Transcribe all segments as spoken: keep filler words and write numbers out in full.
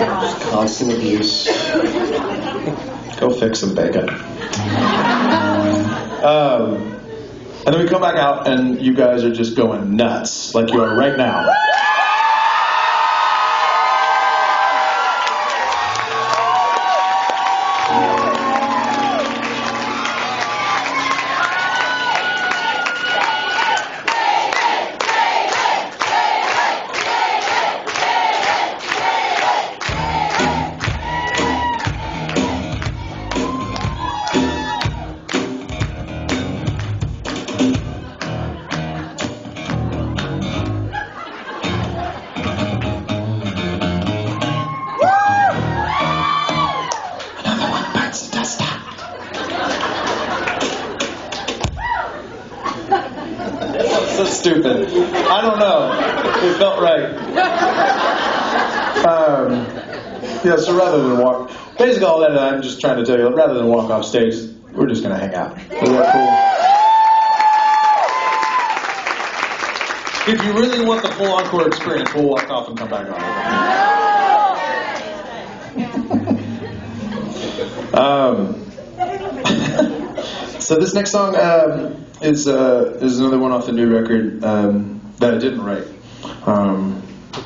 Constant abuse. Go fix some bacon. Um, and then we come back out, and you guys are just going nuts, like you are right now. So stupid. I don't know. It felt right. Um, yeah, so rather than walk... Basically all that I'm just trying to tell you, rather than walk off stage, we're just going to hang out. Is that cool? If you really want the full encore experience, we'll walk off and come back on. um, so this next song... Um, Is uh, is another one off the new record um, that I didn't write. Um,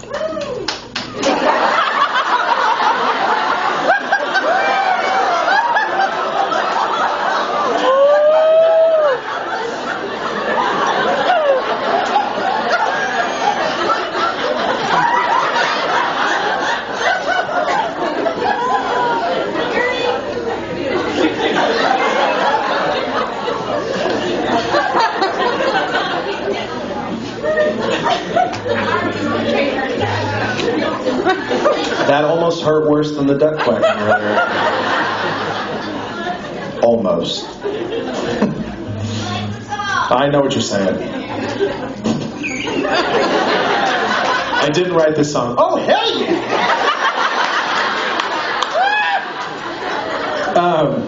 That almost hurt worse than the duck quacking earlier. Almost. I know what you're saying. I didn't write this song. Oh, hell yeah! Um,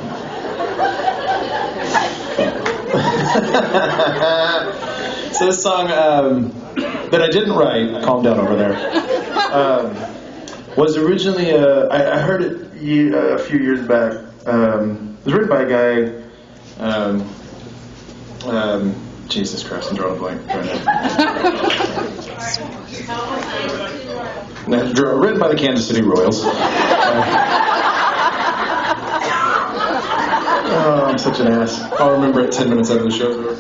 so this song um, that I didn't write, calm down over there, um, was originally, uh, I, I heard it ye- uh, a few years back. Um, it was written by a guy, um, um, Jesus Christ, I'm drawing a blank right now. No, written by the Kansas City Royals. Uh, oh, I'm such an ass. I'll remember it ten minutes after the show's over.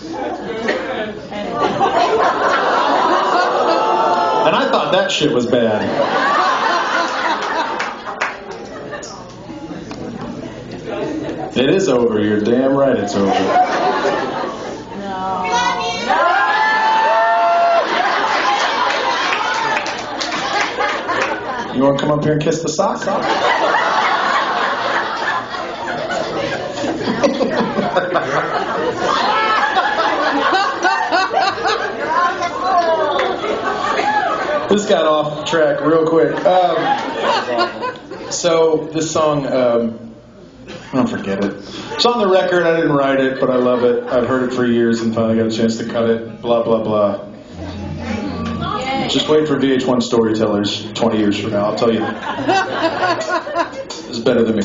And I thought that shit was bad. It is over. You're damn right it's over. No. You want to come up here and kiss the socks off? This got off track real quick. Um, so this song, um, I don't forget it. It's on the record. I didn't write it, but I love it. I've heard it for years and finally got a chance to cut it. Blah, blah, blah. Just wait for V H one Storytellers twenty years from now. I'll tell you. It's better than me.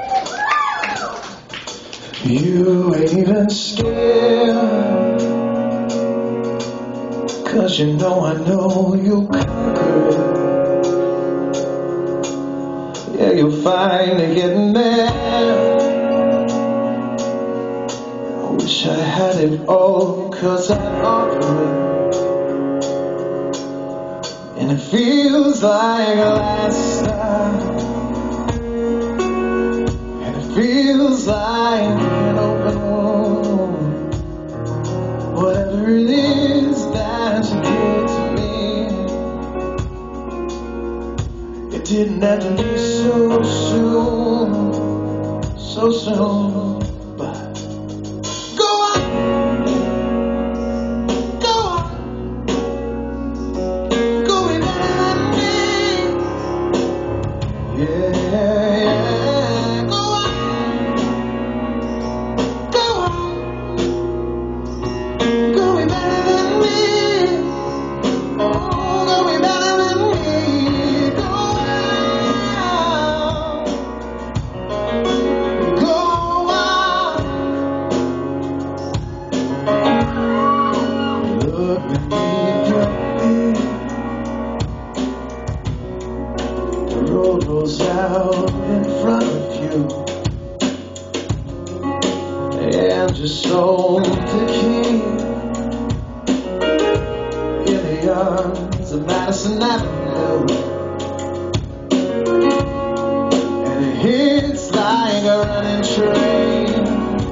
You ain't even scared, 'cause you know I know you'll conquer it. Yeah, you'll find it getting there. I wish I had it all, 'cause I'd offer it. And it feels like last time. And it feels like an open wound. Whatever it is that you did to me, it didn't have to be so soon, so soon. But go on, go on, go be better than me. Yeah, yeah, go on, go on, go be better than me. Oh, go be better than me. Go on. road rolls out in front of you, and you're sold to keep in the arms of Madison Avenue. And it hits like a running train,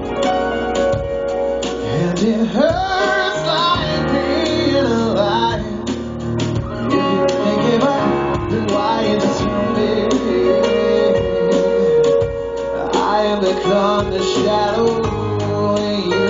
and it hurts like being alive. If you really give up, then why interrupt me? I have become the shadow.